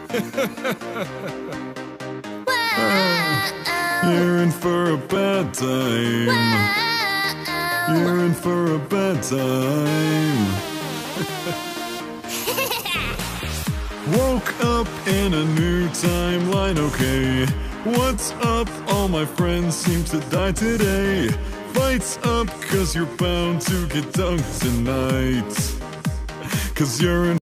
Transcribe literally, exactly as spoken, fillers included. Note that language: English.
You're in for a bad time. You're in for a bad time. Woke up in a new timeline, okay. What's up? All my friends seem to die today. Fights up, cause you're bound to get dunked tonight. Cause you're in